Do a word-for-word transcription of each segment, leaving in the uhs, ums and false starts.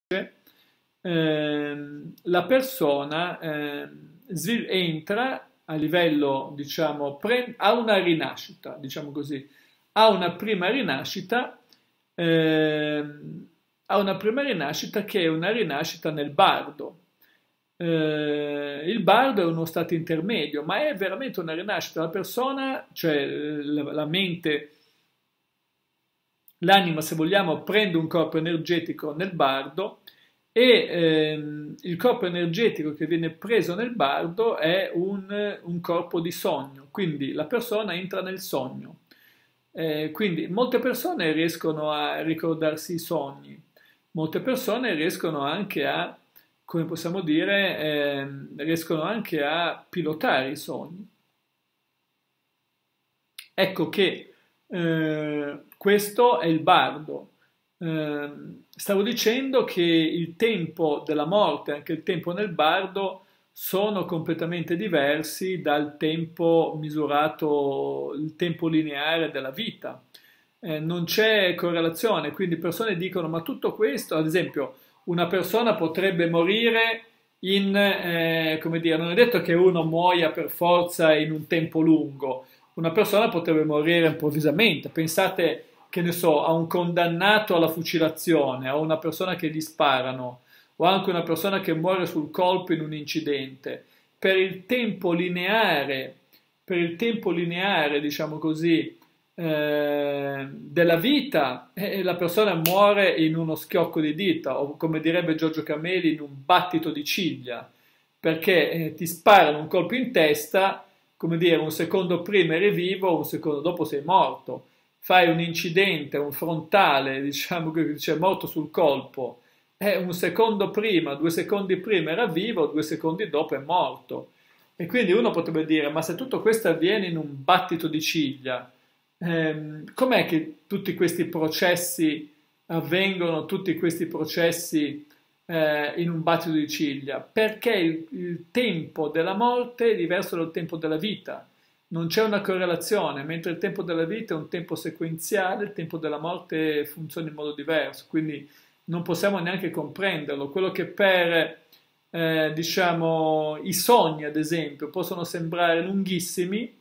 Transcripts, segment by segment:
ehm, la persona ehm, svil- entra a livello, diciamo, pre- ha una rinascita, diciamo così, ha una prima rinascita, ehm, ha una prima rinascita che è una rinascita nel bardo. Eh, il bardo è uno stato intermedio, ma è veramente una rinascita. La persona, cioè eh, la, la mente, l'anima, se vogliamo, prende un corpo energetico nel bardo e ehm, il corpo energetico che viene preso nel bardo è un, un corpo di sogno, quindi la persona entra nel sogno. Eh, quindi molte persone riescono a ricordarsi i sogni, molte persone riescono anche a, come possiamo dire, ehm, riescono anche a pilotare i sogni. Ecco che eh, questo è il bardo. Eh, stavo dicendo che il tempo della morte, anche il tempo nel bardo, sono completamente diversi dal tempo misurato, il tempo lineare della vita. Eh, non c'è correlazione, quindi persone dicono, ma tutto questo, ad esempio, una persona potrebbe morire in, eh, come dire, non è detto che uno muoia per forza in un tempo lungo, una persona potrebbe morire improvvisamente. Pensate, che ne so, a un condannato alla fucilazione, a una persona che gli sparano, o anche una persona che muore sul colpo in un incidente. Per il tempo lineare, per il tempo lineare, diciamo così, eh, della vita, eh, la persona muore in uno schiocco di dita, o come direbbe Giorgio Cameli, in un battito di ciglia, perché eh, ti sparano un colpo in testa, come dire, un secondo prima eri vivo, un secondo dopo sei morto. Fai un incidente, un frontale, diciamo che c'è morto sul colpo, e un secondo prima, due secondi prima era vivo, due secondi dopo è morto. E quindi uno potrebbe dire, ma se tutto questo avviene in un battito di ciglia, ehm, com'è che tutti questi processi avvengono, tutti questi processi eh, in un battito di ciglia? Perché il, il tempo della morte è diverso dal tempo della vita. Non c'è una correlazione, mentre il tempo della vita è un tempo sequenziale, il tempo della morte funziona in modo diverso, quindi non possiamo neanche comprenderlo. Quello che per, eh, diciamo, i sogni, ad esempio, possono sembrare lunghissimi,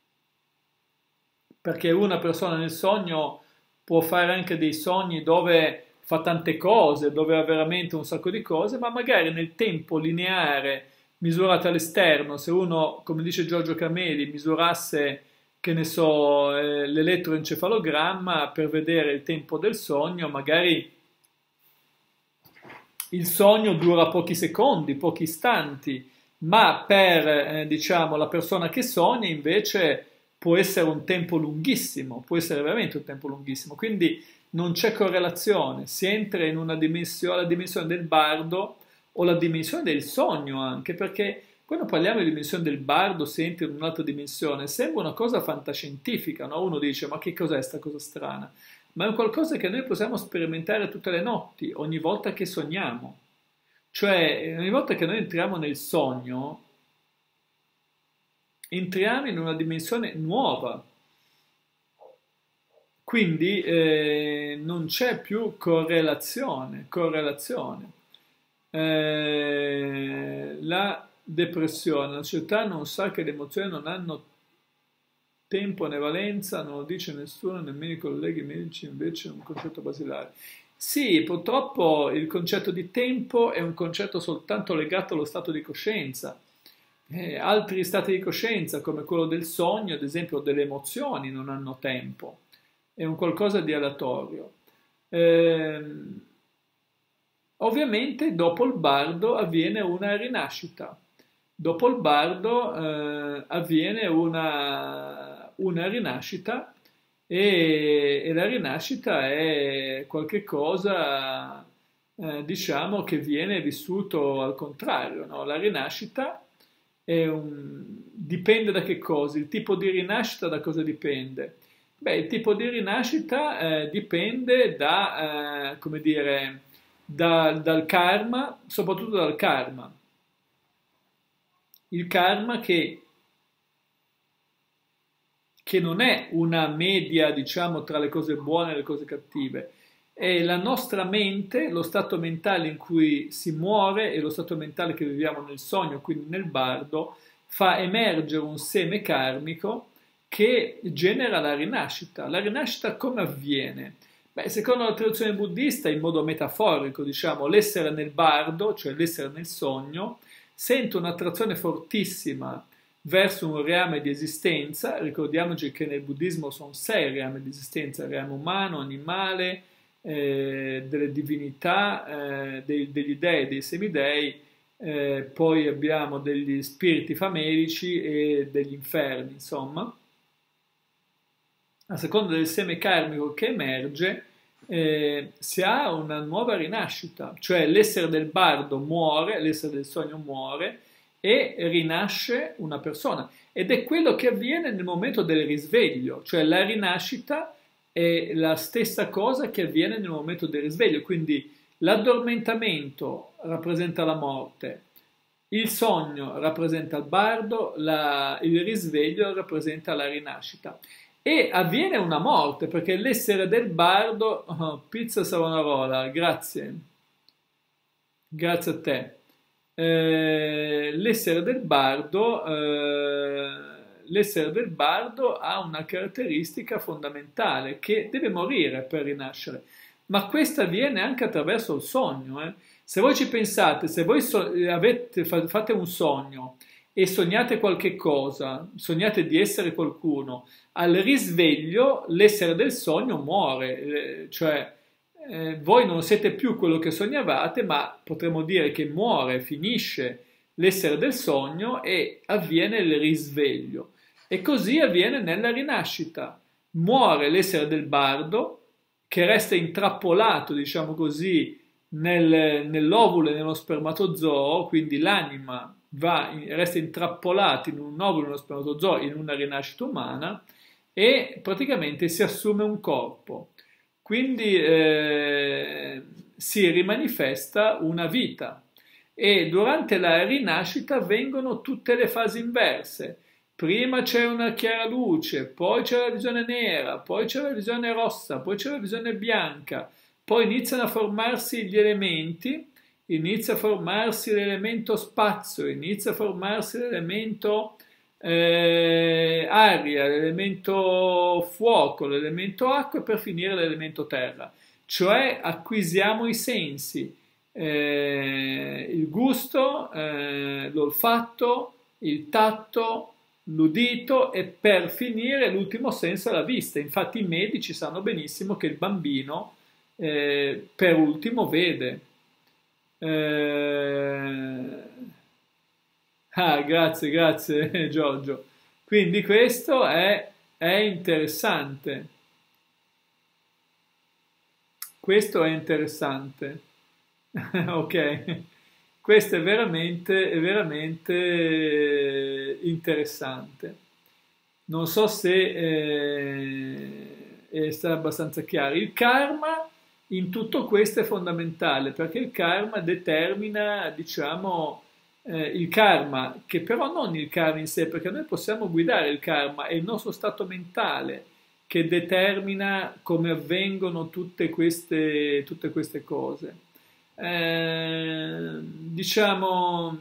perché una persona nel sogno può fare anche dei sogni dove fa tante cose, dove ha veramente un sacco di cose, ma magari nel tempo lineare misurato all'esterno, se uno, come dice Giorgio Cameli, misurasse, che ne so, eh, l'elettroencefalogramma per vedere il tempo del sogno, magari il sogno dura pochi secondi, pochi istanti, ma per, eh, diciamo, la persona che sogna invece può essere un tempo lunghissimo, può essere veramente un tempo lunghissimo, quindi non c'è correlazione, si entra in una dimensione, la dimensione del bardo o la dimensione del sogno anche, perché quando parliamo di dimensione del bardo si entra in un'altra dimensione, sembra una cosa fantascientifica, no? Uno dice, ma che cos'è sta cosa strana? Ma è un qualcosa che noi possiamo sperimentare tutte le notti, ogni volta che sogniamo. Cioè, ogni volta che noi entriamo nel sogno, entriamo in una dimensione nuova. Quindi eh, non c'è più correlazione, correlazione. Eh, la depressione, la società non sa che le emozioni non hanno tempo né valenza, non lo dice nessuno, nemmeno i colleghi medici, invece è un concetto basilare. Sì, purtroppo il concetto di tempo è un concetto soltanto legato allo stato di coscienza. Eh, altri stati di coscienza, come quello del sogno, ad esempio, delle emozioni, non hanno tempo. È un qualcosa di aleatorio. Ehm, Ovviamente dopo il bardo avviene una rinascita. Dopo il bardo eh, avviene una, una rinascita e, e la rinascita è qualche cosa, eh, diciamo, che viene vissuto al contrario, no? La rinascita è un- dipende da che cosa? Il tipo di rinascita da cosa dipende? Beh, il tipo di rinascita eh, dipende da, eh, come dire, da- dal karma, soprattutto dal karma. Il karma che, che non è una media, diciamo, tra le cose buone e le cose cattive. E la nostra mente, lo stato mentale in cui si muore e lo stato mentale che viviamo nel sogno, quindi nel bardo, fa emergere un seme karmico che genera la rinascita. La rinascita come avviene? Beh, secondo la tradizione buddista, in modo metaforico, diciamo, l'essere nel bardo, cioè l'essere nel sogno, sente un'attrazione fortissima verso un reame di esistenza. Ricordiamoci che nel buddismo sono sei reami di esistenza: il reame umano, animale, eh, delle divinità, eh, dei, degli dei, dei semidei, eh, poi abbiamo degli spiriti famelici e degli inferni, insomma. A seconda del seme karmico che emerge, eh, si ha una nuova rinascita, cioè l'essere del bardo muore, l'essere del sogno muore e rinasce una persona. Ed è quello che avviene nel momento del risveglio, cioè la rinascita è la stessa cosa che avviene nel momento del risveglio, quindi l'addormentamento rappresenta la morte, il sogno rappresenta il bardo, la, il risveglio rappresenta la rinascita. E avviene una morte, perché l'essere del bardo, oh, pizza Savonarola, grazie, grazie a te. Eh, l'essere del bardo, eh, l'essere del bardo ha una caratteristica fondamentale, che deve morire per rinascere, ma questa avviene anche attraverso il sogno. Eh. Se voi ci pensate, se voi so- avete, fate un sogno e sognate qualche cosa, sognate di essere qualcuno, al risveglio l'essere del sogno muore, eh, cioè eh, voi non siete più quello che sognavate, ma potremmo dire che muore, finisce l'essere del sogno e avviene il risveglio. E così avviene nella rinascita. Muore l'essere del bardo, che resta intrappolato, diciamo così, nel, nell'ovulo e nello spermatozoo, quindi l'anima va, resta intrappolata in un ovulo e nello spermatozoo in una rinascita umana e praticamente si assume un corpo. Quindi eh, si rimanifesta una vita e durante la rinascita vengono tutte le fasi inverse. Prima c'è una chiara luce, poi c'è la visione nera, poi c'è la visione rossa, poi c'è la visione bianca, poi iniziano a formarsi gli elementi, inizia a formarsi l'elemento spazio, inizia a formarsi l'elemento eh, aria, l'elemento fuoco, l'elemento acqua e per finire l'elemento terra. Cioè acquisiamo i sensi, eh, il gusto, eh, l'olfatto, il tatto, l'udito e per finire l'ultimo senso è la vista. Infatti i medici sanno benissimo che il bambino eh, per ultimo vede. Eh... Ah, grazie, grazie Giorgio. Quindi questo è, è interessante. Questo è interessante. Ok. Questo è veramente, è veramente interessante. Non so se eh, è stato abbastanza chiaro. Il karma in tutto questo è fondamentale perché il karma determina, diciamo, eh, il karma, che però non il karma in sé, perché noi possiamo guidare il karma, è il nostro stato mentale che determina come avvengono tutte queste, tutte queste cose. Eh, diciamo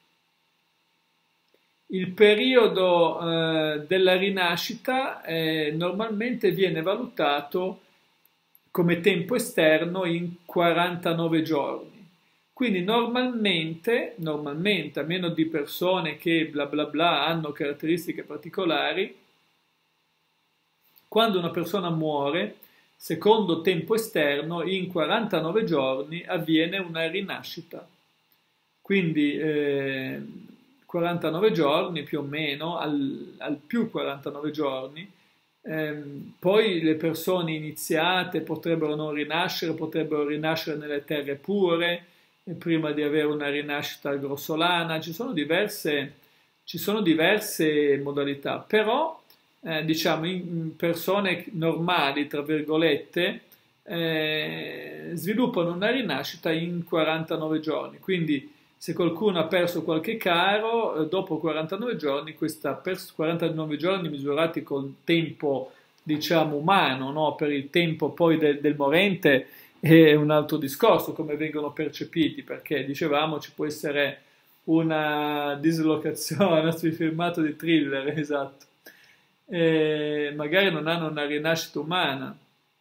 il periodo eh, della rinascita eh, normalmente viene valutato come tempo esterno in quarantanove giorni, quindi normalmente, normalmente a meno di persone che bla bla bla hanno caratteristiche particolari, quando una persona muore secondo tempo esterno, in quarantanove giorni avviene una rinascita. Quindi eh, quarantanove giorni più o meno, al, al più quarantanove giorni, ehm, poi le persone iniziate potrebbero non rinascere, potrebbero rinascere nelle terre pure, eh, prima di avere una rinascita grossolana, ci sono diverse, ci sono diverse modalità, però Eh, diciamo in persone normali, tra virgolette, eh, sviluppano una rinascita in quarantanove giorni. Quindi se qualcuno ha perso qualche caro, eh, dopo quarantanove giorni, questa pers- quarantanove giorni misurati col tempo, diciamo, umano, no? Per il tempo poi del, del morente, è un altro discorso come vengono percepiti, perché dicevamo ci può essere una dislocazione sui filmato di thriller, esatto, e magari non hanno una rinascita umana.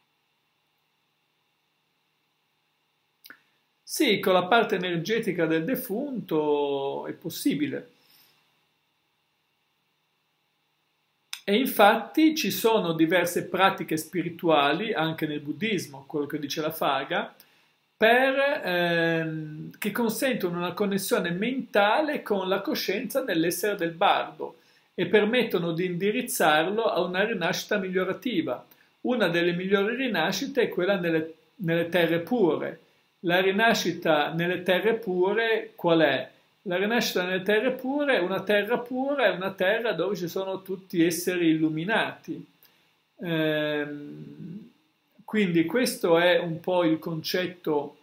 Sì, con la parte energetica del defunto è possibile. E infatti ci sono diverse pratiche spirituali, anche nel buddismo, quello che dice la Faga, per, ehm, che consentono una connessione mentale con la coscienza dell'essere del bardo e permettono di indirizzarlo a una rinascita migliorativa. Una delle migliori rinascite è quella nelle, nelle terre pure. La rinascita nelle terre pure qual è? La rinascita nelle terre pure, una terra pura è una terra dove ci sono tutti esseri illuminati. Ehm, quindi questo è un po' il concetto,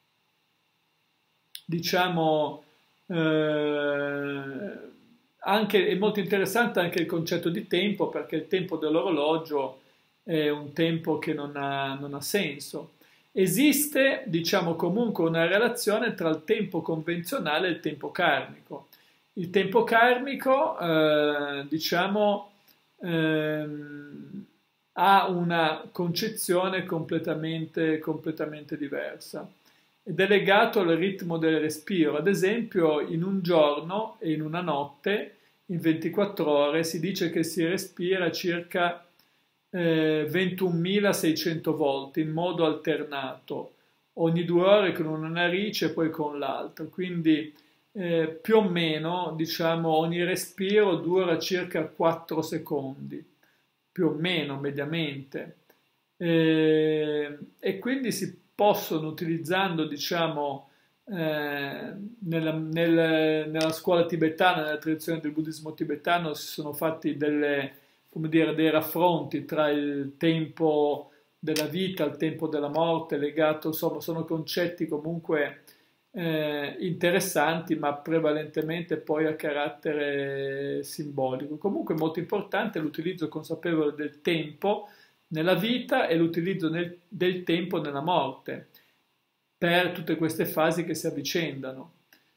diciamo, eh, anche, è molto interessante anche il concetto di tempo, perché il tempo dell'orologio è un tempo che non ha, non ha senso. Esiste, diciamo, comunque una relazione tra il tempo convenzionale e il tempo karmico. Il tempo karmico, eh, diciamo, ehm, ha una concezione completamente, completamente diversa ed è legato al ritmo del respiro. Ad esempio, in un giorno e in una notte, in ventiquattro ore, si dice che si respira circa eh, ventunomilaseicento volte in modo alternato, ogni due ore con una narice e poi con l'altra. Quindi eh, più o meno, diciamo, ogni respiro dura circa quattro secondi, più o meno mediamente. Eh, e quindi si possono, utilizzando, diciamo, eh, nella, nel- nella scuola tibetana, nella tradizione del buddismo tibetano, si sono fatti delle, come dire, dei raffronti tra il tempo della vita, il tempo della morte, legato, insomma, sono concetti comunque eh, interessanti, ma prevalentemente poi a carattere simbolico. Comunque molto importante l'utilizzo consapevole del tempo nella vita e l'utilizzo nel- del tempo nella morte, per tutte queste fasi che si avvicendano.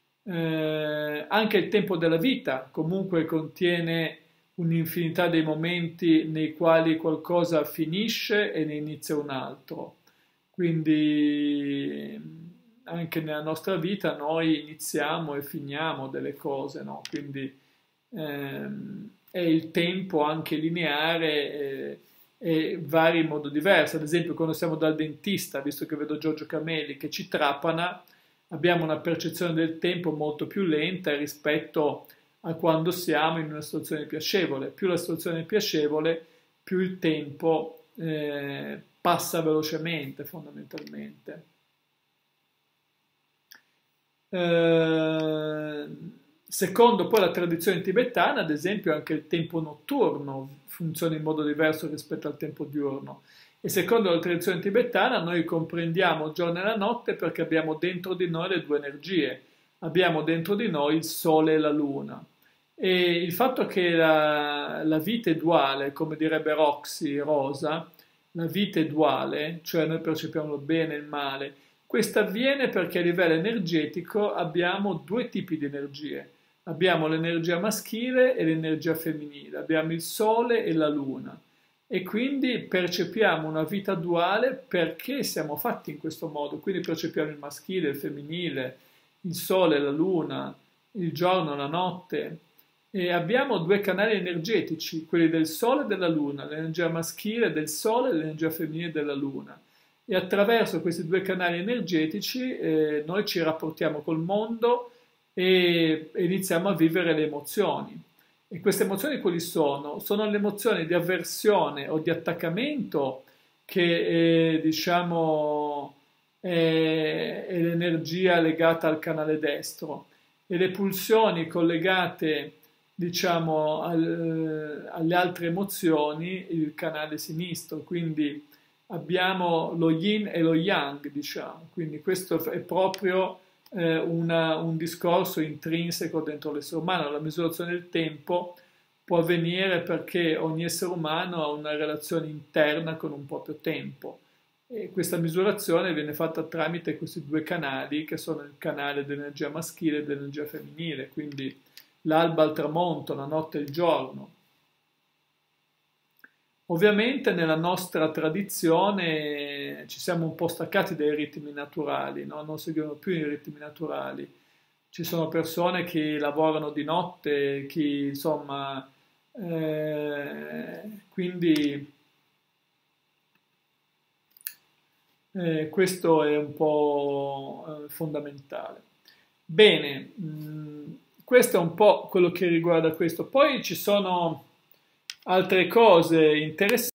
Eh, anche il tempo della vita comunque contiene un'infinità di momenti nei quali qualcosa finisce e ne inizia un altro. Quindi anche nella nostra vita noi iniziamo e finiamo delle cose, no? Quindi ehm, è il tempo anche lineare e, e varia in modo diverso. Ad esempio, quando siamo dal dentista, visto che vedo Giorgio Camelli che ci trapana, abbiamo una percezione del tempo molto più lenta rispetto a quando siamo in una situazione piacevole. Più la situazione è piacevole, più il tempo eh, passa velocemente, fondamentalmente. Eh, secondo poi la tradizione tibetana, ad esempio, anche il tempo notturno funziona in modo diverso rispetto al tempo diurno. E secondo la tradizione tibetana noi comprendiamo il giorno e la notte perché abbiamo dentro di noi le due energie. Abbiamo dentro di noi il sole e la luna. E il fatto che la, la vita è duale, come direbbe Roxy Rosa, la vita è duale, cioè noi percepiamo il bene e il male. Questo avviene perché a livello energetico abbiamo due tipi di energie. Abbiamo l'energia maschile e l'energia femminile, abbiamo il sole e la luna. E quindi percepiamo una vita duale perché siamo fatti in questo modo. Quindi percepiamo il maschile, il femminile, il sole, la luna, il giorno, la notte. E abbiamo due canali energetici, quelli del sole e della luna, l'energia maschile del sole e l'energia femminile della luna. E attraverso questi due canali energetici eh, noi ci rapportiamo col mondo e, e iniziamo a vivere le emozioni. E queste emozioni quali sono? Sono le emozioni di avversione o di attaccamento che eh, diciamo è, è l'energia legata al canale destro e le pulsioni collegate diciamo al, alle altre emozioni il canale sinistro, quindi abbiamo lo yin e lo yang, diciamo, quindi questo è proprio eh, una, un discorso intrinseco dentro l'essere umano. La misurazione del tempo può avvenire perché ogni essere umano ha una relazione interna con un proprio tempo. E questa misurazione viene fatta tramite questi due canali, che sono il canale dell'energia maschile e dell'energia femminile, quindi l'alba al tramonto, la notte e il giorno. Ovviamente nella nostra tradizione ci siamo un po' staccati dai ritmi naturali, no? Non seguono più i ritmi naturali. Ci sono persone che lavorano di notte, chi insomma, eh, quindi eh, questo è un po' eh, fondamentale. Bene, mh, questo è un po' quello che riguarda questo. Poi ci sono altre cose interessanti.